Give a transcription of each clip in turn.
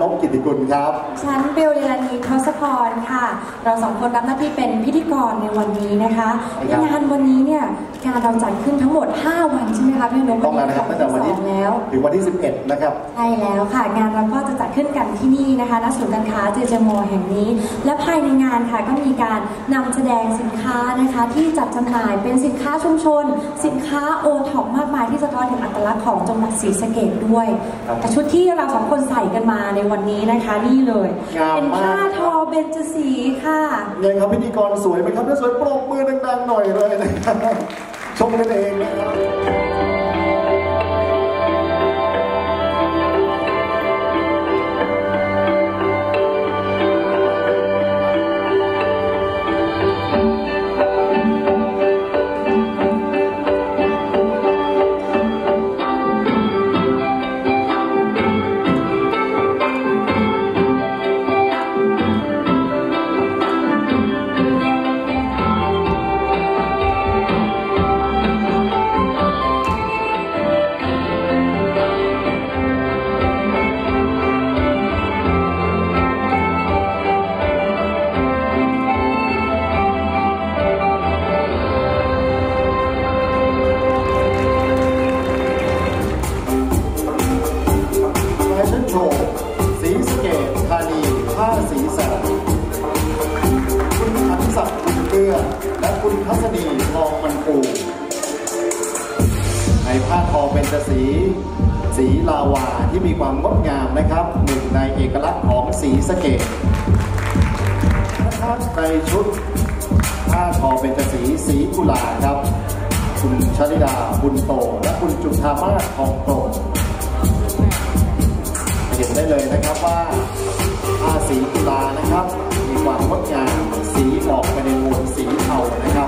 นพกิติกุลครับฉันเบลลีลานีทศพรค่ะเราสองคนรับหน้าที่เป็นพิธีกรในวันนี้นะคะงานวันนี้เนี่ยงานเราจัดขึ้นทั้งหมด5วันใช่ไหมคะพี่นพต้องแล้วนะครับตั้งแต่วันที่แล้วถึงวันที่11นะครับใช่แล้วค่ะงานเราก็จะจัดขึ้นกันที่นี่นะคะณศูนย์การค้าเจเจมอแห่งนี้และภายในงานค่ะก็มีการนำแสดงสินค้านะคะที่จัดจำหน่ายเป็นสินค้าชุมชนสินค้าโอท็อปมากมายที่สะท้อนถึงอัตลักษณ์ของจังหวัดศรีสะเกษด้วยแต่ชุดที่เราสองคนใส่กันมาในวันนี้นะคะนี่เลยเป็นผ้าทอเบญจศรีค่ะยังครับพิธีกรสวยไหมครับถ้าสวยปรบมือดังๆหน่อยเลยนะครับชมกันเองนะครับและคุณทัศนีทองมันปูในผ้าทอเป็นสีลาวาที่มีความงดงามนะครับหนึ่งในเอกลักษณ์ของศรีสะเกษนะครับในชุดผ้าทอเป็นสีกุหลาบครับคุณชลิดาบุญโตและคุณจุฑามาศทองโตเห็นได้เลยนะครับว่าผ้าสีกุหลาบนะครับมีความงดงามสีออกไปในโทนสีเทานะครับ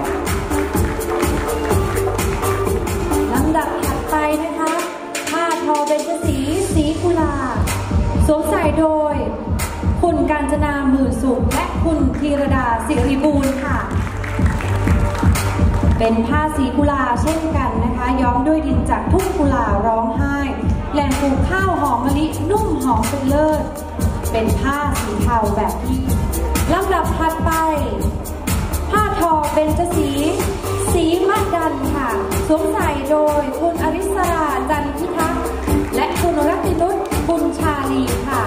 ลำดับถัดไปนะคะผ้าทอเบญจศรีสีกุหลาบสวมใส่โดยคุณกาญจนาหมื่นสุขและคุณธีรดาสิริบูรณ์ค่ะเป็นผ้าสีกุหลาบเช่นกันนะคะย้อมด้วยดินจากทุ่งกุหลาบร้องไห้แหล่งปลูกข้าวหอมมะลินุ่มหอมเป็นเลิศเป็นผ้าสีเทาแบบนี้ลำดับถัดไปผ้าทอเบญจศรีสีมะดันค่ะสวมใส่โดยคุณอริสราจันพิทักษ์และคุณรัตินุชบุญชาลีค่ะ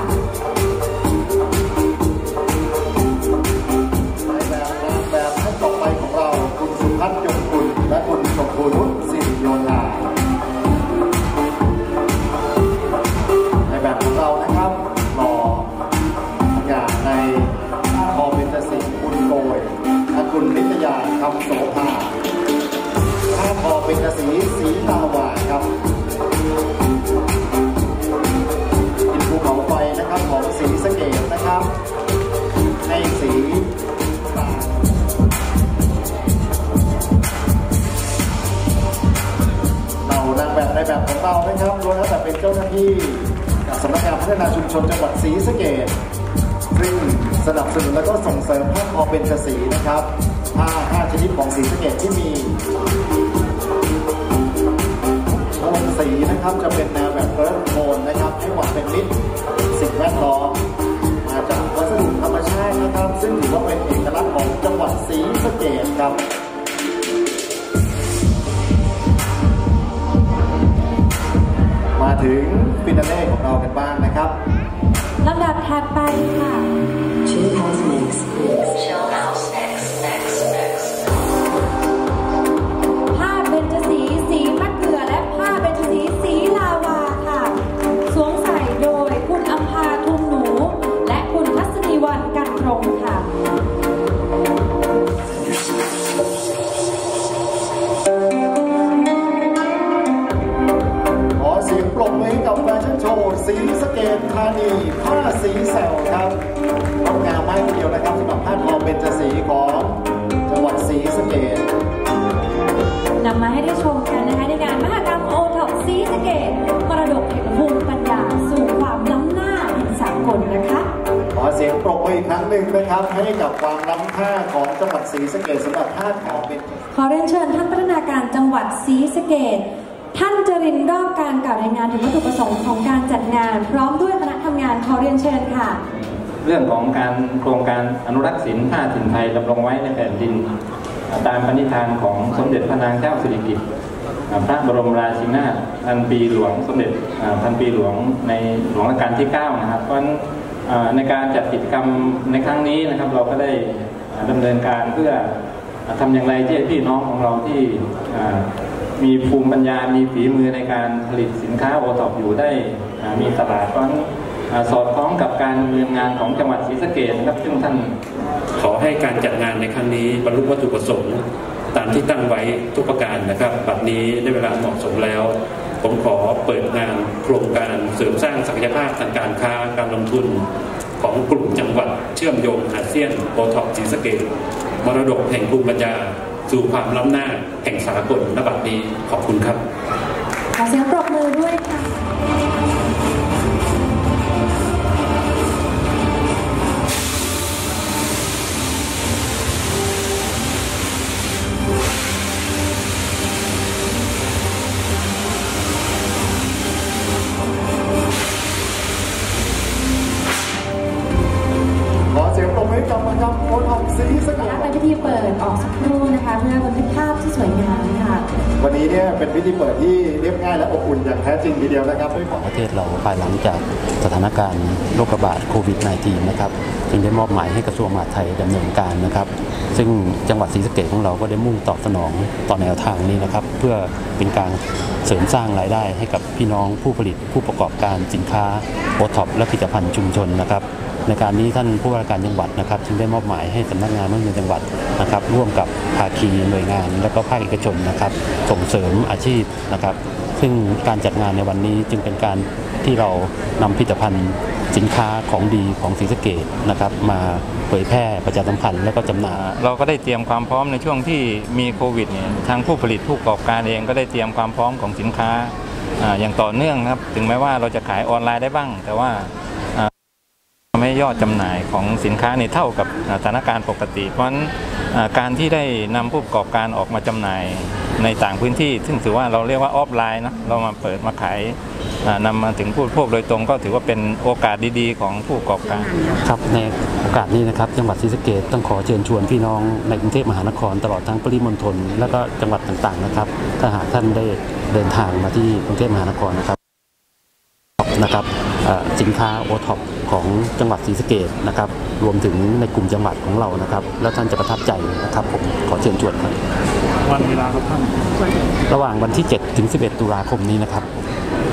แบบท่านต่อไปของเราคุณสุพัฒน์ยงกุลและคุณชมพูนุชสิริโยธาในแบบของเรานะครับหล่ออย่างในผ้าทอเบญจศรีคุณโกยและคุณนิตยาคำโสภาผ้าทอเบญจศรีสีลาวาครับอินภูเขาไฟนะครับของศรีสะเกษนะครับในสีนางแบบในแบบของเรานะครับล้วนแล้วแต่เป็นเจ้าหน้าที่สำนักงานพัฒนาชุมชนจังหวัดศรีสะเกษซึ่งสนับสนุนและก็ส่งเสริมผ้าทอเบญจศรีนะครับผ้าชนิดของศรีสะเกษที่มีโทนสีนะครับจะเป็นแนวแบบเอิร์ธโทนนะครับให้หวานเป็นมิตรสิ่งแวดล้อมมาจากวัสดุธรรมชาตินะครับซึ่งถือว่าเป็นเอกลักษณ์ของจังหวัดศรีสะเกษครับมาถึงฟินาเล่ของเรากันบ้างนะครับลำดับถัดไปค่ะผ้าเบญจศรีสีมะเขือและผ้าเบญจศรีสีลาวาค่ะสวมใส่โดยคุณอัมพาทุมหนูและคุณทัศนีวรรณกันตรงค่ะปรบมือกับแฟชั่นโชว์ศรีสะเกษธานีผ้าสีแสวครับงดงามมากทีเดียวนะครับสำหรับผ้าทอเบญจศรีของจังหวัดศรีสะเกษนำมาให้ได้ชมกันนะคะในงานมหกรรมโอท็อปศรีสะเกษมรดกแห่งภูมิปัญญาสู่ความล้ำหน้าแห่งสากลนะคะขอเสียงปรบมืออีกครั้งหนึ่งนะครับให้กับความล้ำค่าของจังหวัดศรีสะเกษสำหรับผ้าทอเบญจศรีขอเรียนเชิญท่านพัฒนาการจังหวัดศรีสะเกษท่านจรินทร์รอบการกล่าวรายงานถึงวัตถุประสงค์ของการจัดงานพร้อมด้วยคณะทำำงานขอเรียนเชิญค่ะเรื่องของการโครงการอนุรักษ์ศิลป์ผ้าถิ่นไทยดำรงไว้ในแผ่นดินตามปณิธานของสมเด็จพระนางเจ้าสิริกิติ์พระบรมราชินีนาถพันปีหลวงสมเด็จพันปีหลวงในหลวงรัชกาลที่9นะครับเพราะในการจัดกิจกรรมในครั้งนี้นะครับเราก็ได้ดำเนินการเพื่อทำอย่างไรที่พี่น้องของเราที่มีภูมิปัญญามีฝีมือในการผลิตสินค้าโอท็อปอยู่ได้มีตลาดเพราะสอดคล้องกับการดำเนินงานของจังหวัดศรีสะเกษนะครับซึ่งท่านขอให้การจัดงานในครั้งนี้บรรลุวัตถุประสงค์ตามที่ตั้งไว้ทุกประการนะครับบัดนี้ได้เวลาเหมาะสมแล้วผมขอเปิดงานโครงการเสริมสร้างศักยภาพทางการค้าการลงทุนของกลุ่มจังหวัดเชื่อมโยงอาเซียนโอท็อปศรีสะเกษมรดกแห่งภูมิปัญญาสู่ความล้ำหน้าแห่งสากลณบัดนี้ขอบคุณครับขอเสียงปรบมือด้วยค่ะขอเสียงปรบมือกับนะครับโอท็อปศรีสะเกษเป็นพิธีเปิดออกสักครู่นะคะเพื่อบันทึกภาพที่สวยงามค่ะวันนี้เนี่ยเป็นพิธีเปิดที่เรียบง่ายและอบอุ่นอย่างแท้จริงทีเดียวนะครับของประเทศเราภายหลังจากสถานการณ์โรคระบาดโควิด -19 นะครับจึงได้มอบหมายให้กระทรวงมหาดไทยดำเนินการนะครับซึ่งจังหวัดศรีสะเกษของเราก็ได้มุ่งตอบสนองต่อแนวทางนี้นะครับเพื่อเป็นการเสริมสร้างรายได้ให้กับพี่น้องผู้ผลิตผู้ประกอบการสินค้าโอท็อปและผลิตภัณฑ์ชุมชนนะครับในการนี้ท่านผู้ว่าราชการจังหวัดนะครับจึงได้มอบหมายให้สำนักงานเงินจังหวัดนะครับร่วมกับภาคีหน่วยงานและก็ภาคเอกชนนะครับส่งเสริมอาชีพนะครับซึ่งการจัดงานในวันนี้จึงเป็นการที่เรานำผลิตภัณฑ์สินค้าของดีของศรีสะเกษนะครับมาเผยแพร่ประชาสัมพันธ์และก็จำหน่ายเราก็ได้เตรียมความพร้อมในช่วงที่มีโควิดเนี่ยทางผู้ผลิตผู้ประกอบการเองก็ได้เตรียมความพร้อมของสินค้าอย่างต่อเนื่องครับถึงแม้ว่าเราจะขายออนไลน์ได้บ้างแต่ว่าไม่ยอดจำหน่ายของสินค้าในเท่ากับสถานการณ์ปกติเพราะฉะนั้นการที่ได้นำผู้ประกอบการออกมาจำหน่ายในต่างพื้นที่ซึ่งถือว่าเราเรียกว่าออฟไลน์นะเรามาเปิดมาขายนำมาถึงผู้บริโภคโดยตรงก็ถือว่าเป็นโอกาสดีๆของผู้ประกอบการครับในโอกาสนี้นะครับจังหวัดศรีสะเกษต้องขอเชิญชวนพี่น้องในกรุงเทพมหานครตลอดทั้งปริมณฑลและก็จังหวัดต่างๆนะครับถ้าหากท่านได้เดินทางมาที่กรุงเทพมหานครนะครับสินค้าโอท็อปของจังหวัดศรีสะเกษนะครับรวมถึงในกลุ่มจังหวัดของเรานะครับแล้วท่านจะประทับใจนะครับผมขอเชิญชวนครับวันเวลาครับท่านระหว่างวันที่7 ถึง 11 ตุลาคมนี้นะครับ